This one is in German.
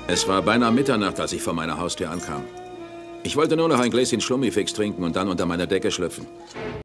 Es war beinahe Mitternacht, als ich vor meiner Haustür ankam. Ich wollte nur noch ein Gläschen Schlummifix trinken und dann unter meine Decke schlüpfen.